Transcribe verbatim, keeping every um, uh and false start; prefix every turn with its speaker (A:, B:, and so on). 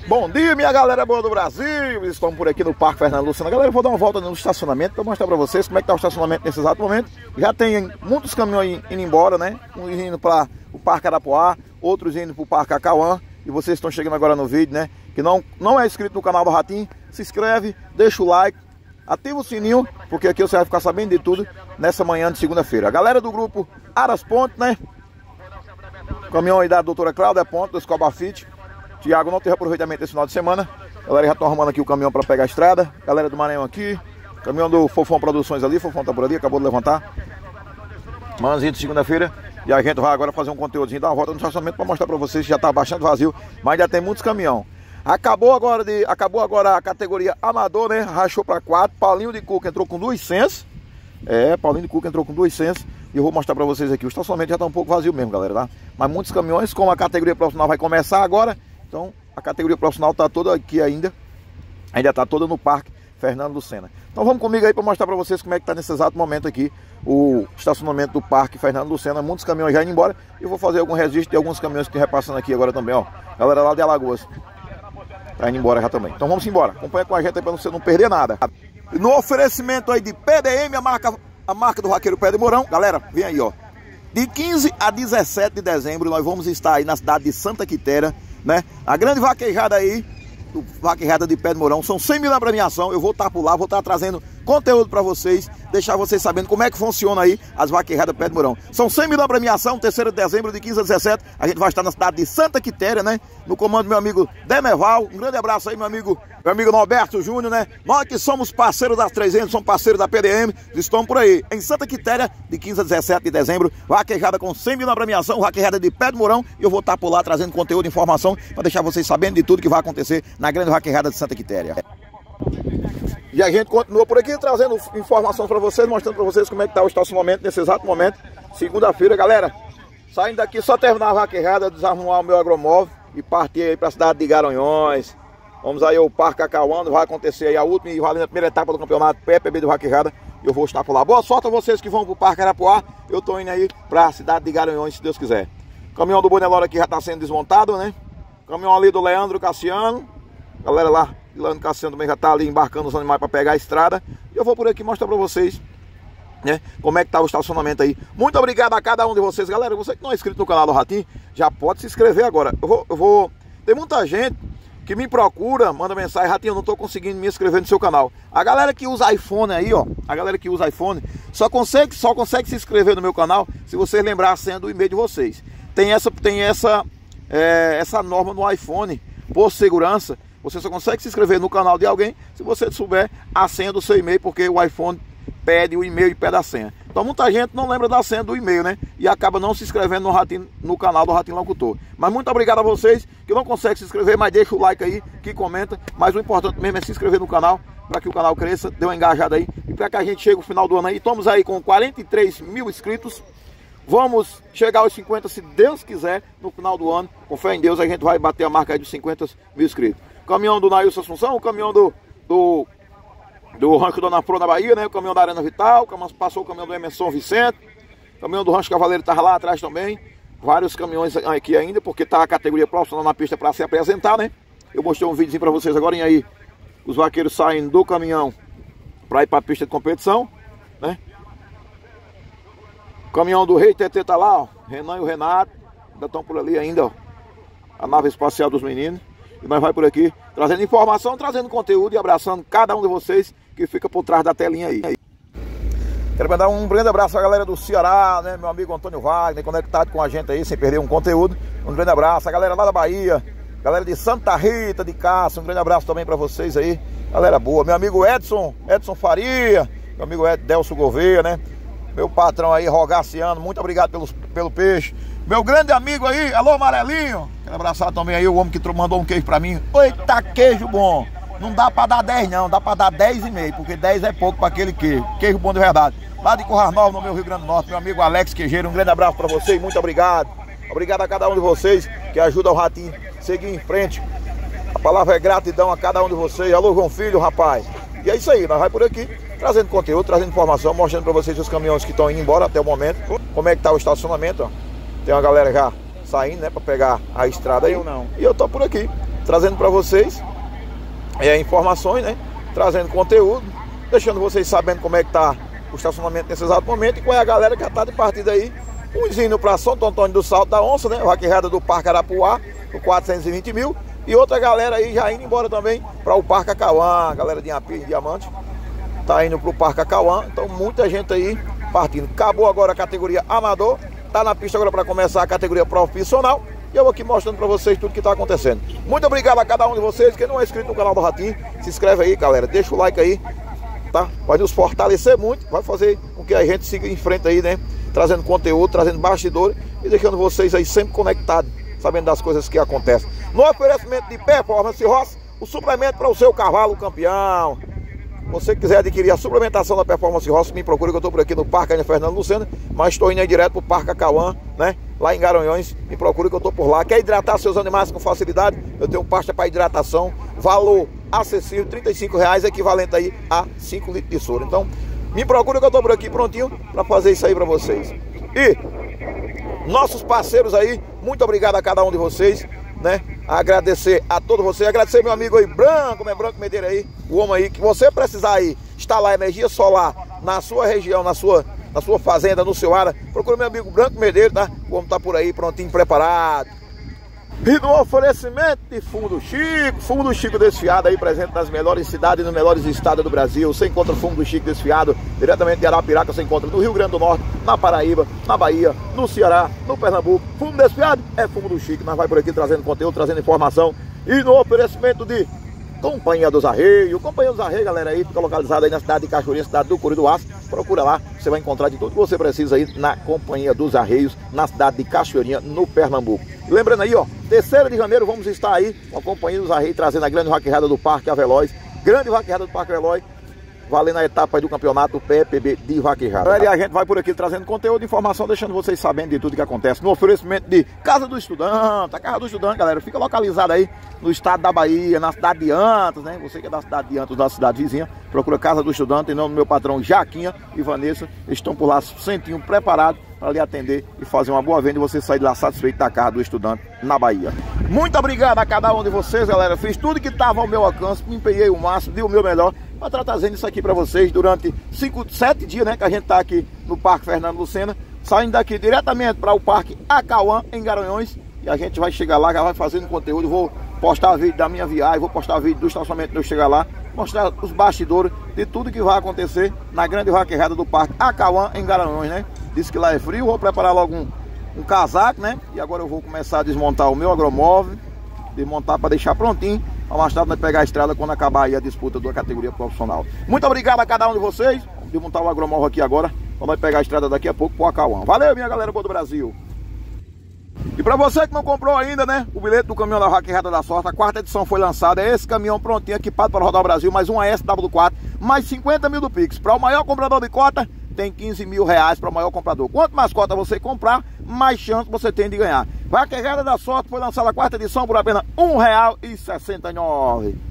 A: Bom dia, minha galera boa do Brasil. Estamos por aqui no Parque Fernando Lucena. Galera, eu vou dar uma volta no estacionamento para mostrar para vocês como é que está o estacionamento nesse exato momento. Já tem muitos caminhões indo embora, né? Uns indo para o Parque Arapuá, outros indo para o Parque Acauã. E vocês estão chegando agora no vídeo, né? Que não, não é inscrito no canal do Ratinho, se inscreve, deixa o like, ativa o sininho, porque aqui você vai ficar sabendo de tudo nessa manhã de segunda-feira. A galera do grupo Aras Ponte, né? O caminhão aí da doutora Cláudia Ponte, do Escobar Fit. Tiago não teve aproveitamento esse final de semana. A galera já está arrumando aqui o caminhão para pegar a estrada. Galera do Maranhão aqui. Caminhão do Fofão Produções ali. Fofão tá por ali, acabou de levantar. Manzinho de segunda-feira. E a gente vai agora fazer um conteúdozinho, dar uma volta no estacionamento para mostrar para vocês que já está bastante vazio. Mas ainda tem muitos caminhão. Acabou agora, de, acabou agora a categoria amador, né? Rachou para quatro. Paulinho de Cuca entrou com duas cents. É, Paulinho de Cuca entrou com duas cents. E eu vou mostrar para vocês aqui. O estacionamento já está um pouco vazio mesmo, galera, tá? Mas muitos caminhões, como a categoria profissional vai começar agora. Então a categoria profissional está toda aqui ainda. Ainda está toda no Parque Fernando Lucena. Então vamos comigo aí para mostrar para vocês como é que está nesse exato momento aqui o estacionamento do Parque Fernando Lucena. Muitos caminhões já indo embora. E eu vou fazer algum registro de alguns caminhões que estão repassando aqui agora também, ó. Galera lá de Alagoas tá indo embora já também. Então vamos embora. Acompanha com a gente aí para você não perder nada. No oferecimento aí de P D M, a marca, a marca do Vaqueiro Pé de Mourão. Galera, vem aí, ó. De quinze a dezessete de dezembro nós vamos estar aí na cidade de Santa Quitéria, né? A grande vaquejada aí, do vaquejada de Pé de Mourão, são cem mil na premiação. Eu vou estar por lá, vou estar trazendo conteúdo para vocês, deixar vocês sabendo como é que funciona aí as vaquejadas Pé de Mourão. São cem mil na premiação, terceiro de dezembro, de quinze a dezessete. A gente vai estar na cidade de Santa Quitéria, né? No comando do meu amigo Demerval. Um grande abraço aí, meu amigo, meu amigo Norberto Júnior, né? Nós que somos parceiros das trezentas, somos parceiros da P D M, estamos por aí, em Santa Quitéria, de quinze a dezessete de dezembro. Vaquejada com cem mil na premiação, vaquejada de Pé de Mourão. E eu vou estar por lá trazendo conteúdo e informação para deixar vocês sabendo de tudo que vai acontecer na grande vaquejada de Santa Quitéria. E a gente continua por aqui trazendo informações para vocês, mostrando para vocês como é que está o estacionamento nesse exato momento. Segunda-feira, galera, saindo daqui só terminar a vaquejada, desarrumar o meu agromóvel e partir aí para a cidade de Garanhões. Vamos aí ao Parque Acauã, vai acontecer aí a última e valendo a primeira etapa do campeonato P P B de vaquejada. Eu vou estar por lá. Boa sorte a vocês que vão para o Parque Arapuá. Eu estou indo aí para a cidade de Garanhões, se Deus quiser. O caminhão do Bonelora aqui já está sendo desmontado, né? O caminhão ali do Leandro Cassiano. Galera lá, Leandro Cassiano também já está ali embarcando os animais para pegar a estrada. E eu vou por aqui mostrar para vocês, né, como é que tá o estacionamento aí. Muito obrigado a cada um de vocês. Galera, você que não é inscrito no canal do Ratinho, já pode se inscrever agora. Eu vou, eu vou... Tem muita gente que me procura, manda mensagem: Ratinho, eu não tô conseguindo me inscrever no seu canal. A galera que usa iPhone aí, ó, a galera que usa iPhone só consegue, só consegue se inscrever no meu canal se vocês lembrar a senha do e-mail de vocês. Tem essa, tem essa, é, essa norma no iPhone, por segurança. Você só consegue se inscrever no canal de alguém se você souber a senha do seu e-mail, porque o iPhone pede o e-mail e pede a senha. Então muita gente não lembra da senha do e-mail, né? E acaba não se inscrevendo no, Ratinho, no canal do Ratinho Locutor. Mas muito obrigado a vocês que não conseguem se inscrever, mas deixa o like aí, que comenta. Mas o importante mesmo é se inscrever no canal, para que o canal cresça, dê uma engajada aí. E para que a gente chegue no final do ano aí. Estamos aí com quarenta e três mil inscritos. Vamos chegar aos cinquenta, se Deus quiser, no final do ano. Com fé em Deus, a gente vai bater a marca aí dos cinquenta mil inscritos. Caminhão do Nailson Assunção, o caminhão do, do, do Rancho Dona Flor na Bahia, né? O caminhão da Arena Vital, passou o caminhão do Emerson Vicente, o caminhão do Rancho Cavaleiro estava lá atrás também. Vários caminhões aqui ainda, porque tá a categoria profissional na pista para se apresentar, né? Eu mostrei um vídeo para vocês agora, e aí os vaqueiros saem do caminhão para ir para a pista de competição, né? O caminhão do Rei Tetê tá lá, ó. Renan e o Renato ainda estão por ali ainda, ó. A nave espacial dos meninos. E nós vai por aqui trazendo informação, trazendo conteúdo e abraçando cada um de vocês que fica por trás da telinha aí. Quero mandar um grande abraço à galera do Ceará, né? Meu amigo Antônio Wagner, conectado com a gente aí, sem perder um conteúdo. Um grande abraço. A galera lá da Bahia, galera de Santa Rita, de Cássio, um grande abraço também para vocês aí. Galera boa. Meu amigo Edson, Edson Faria, meu amigo Ed, Delcio Gouveia, né? Meu patrão aí, Rogaciano, muito obrigado pelos, pelo peixe. Meu grande amigo aí, alô Amarelinho, quero abraçar também aí o homem que mandou um queijo pra mim. Eita, queijo bom. Não dá pra dar dez não, dá pra dar dez e meio, porque dez é pouco pra aquele queijo. Queijo bom de verdade. Lá de Currais Novos, no meu Rio Grande do Norte, meu amigo Alex Queijeiro, um grande abraço pra vocês, muito obrigado. Obrigado a cada um de vocês que ajuda o Ratinho a seguir em frente. A palavra é gratidão a cada um de vocês. Alô João Filho, rapaz. E é isso aí, nós vai por aqui, trazendo conteúdo, trazendo informação, mostrando pra vocês os caminhões que estão indo embora até o momento. Como é que tá o estacionamento, ó. Tem uma galera já saindo, né, pra pegar a estrada aí. Eu não. E eu tô por aqui, trazendo para vocês é, informações, né? Trazendo conteúdo, deixando vocês sabendo como é que tá o estacionamento nesse exato momento e qual é a galera que já tá de partida aí. Uns indo para Santo Antônio do Salto da Onça, né? Vaquejada do Parque Arapuá, por quatrocentos e vinte mil. E outra galera aí já indo embora também para o Parque Acauã, galera de Inhapim, Diamante, tá indo para o Parque Acauã. Então muita gente aí partindo. Acabou agora a categoria amador, tá na pista agora para começar a categoria profissional. E eu vou aqui mostrando para vocês tudo que tá acontecendo. Muito obrigado a cada um de vocês. Quem não é inscrito no canal do Ratinho, se inscreve aí, galera. Deixa o like aí, tá? Vai nos fortalecer muito, vai fazer com que a gente siga em frente aí, né? Trazendo conteúdo, trazendo bastidores e deixando vocês aí sempre conectados, sabendo das coisas que acontecem. No oferecimento de Performance Roça, o suplemento para o seu cavalo campeão. Você que quiser adquirir a suplementação da Performance Roça, me procure que eu estou por aqui no Parque Ana Fernando Lucena, mas estou indo aí direto para o Parque Acauã, né? Lá em Garanhuns, me procure que eu estou por lá. Quer hidratar seus animais com facilidade? Eu tenho pasta para hidratação, valor acessível, trinta e cinco reais, equivalente aí a cinco litros de soro. Então, me procura que eu estou por aqui prontinho para fazer isso aí para vocês. E nossos parceiros aí, muito obrigado a cada um de vocês, né? Agradecer a todos vocês, agradecer meu amigo aí, Branco, meu Branco Medeira aí, o homem aí, que você precisar aí instalar energia solar na sua região, na sua, na sua fazenda, no seu área, procura meu amigo Branco Medeira, tá? O homem tá por aí, prontinho, preparado. E no oferecimento de Fundo Chico, Fundo Chico Desfiado aí, presente nas melhores cidades e nos melhores estados do Brasil. Você encontra Fundo Chico Desfiado diretamente de Arapiraca, você encontra no Rio Grande do Norte, na Paraíba, na Bahia, no Ceará, no Pernambuco. Fundo Desfiado é Fundo Chico, nós vai por aqui trazendo conteúdo, trazendo informação. E no oferecimento de Companhia dos Arreios, Companhia dos Arreios, galera, aí fica localizada aí na cidade de Cachoeirinha, cidade do Curi do Aço. Procura lá, você vai encontrar de tudo que você precisa aí na Companhia dos Arreios, na cidade de Cachoeirinha, no Pernambuco. E lembrando aí, ó, terceiro de janeiro vamos estar aí com a Companhia dos Arreios, trazendo a grande vaquejada do Parque Aveloz, grande vaquejada do Parque Aveloz, valendo a etapa aí do campeonato P P B de vaquejada. E a gente vai por aqui trazendo conteúdo e informação, deixando vocês sabendo de tudo que acontece. No oferecimento de Casa do Estudante, a Casa do Estudante, galera, fica localizada aí no estado da Bahia, na cidade de Antas, né? Você que é da cidade de Antas, da cidade vizinha, procura Casa do Estudante, em nome do meu patrão Jaquinha e Vanessa, eles estão por lá, sentinho, preparados para lhe atender e fazer uma boa venda e você sair de lá satisfeito da Casa do Estudante na Bahia. Muito obrigado a cada um de vocês, galera. Fiz tudo que estava ao meu alcance, me empenhei o máximo, dei o meu melhor para estar trazendo isso aqui para vocês durante cinco, sete dias, né? Que a gente está aqui no Parque Fernando Lucena, saindo daqui diretamente para o Parque Acauã, em Garanhuns. E a gente vai chegar lá, já vai fazendo conteúdo. Vou postar vídeo da minha viagem, vou postar vídeo do estacionamento de eu chegar lá, mostrar os bastidores de tudo que vai acontecer na grande vaquejada do Parque Acauã, em Garanhuns, né? Disse que lá é frio, vou preparar logo um, um casaco, né? E agora eu vou começar a desmontar o meu agromóvel, desmontar para deixar prontinho, para mais tarde nós pegar a estrada quando acabar aí a disputa da categoria profissional. Muito obrigado a cada um de vocês. Vamos desmontar o agromóvel aqui agora, para nós pegar a estrada daqui a pouco para o Acauã. Valeu, minha galera boa do Brasil! E para você que não comprou ainda, né, o bilhete do caminhão da Vaquejada da Sorte, a quarta edição foi lançada, é esse caminhão prontinho, equipado para rodar o Brasil, mais um S W quatro, mais cinquenta mil do Pix. Para o maior comprador de cota, tem quinze mil reais para o maior comprador. Quanto mais cota você comprar, mais chance você tem de ganhar. Vaquejada da Sorte foi lançada a quarta edição por apenas um real e sessenta e nove centavos.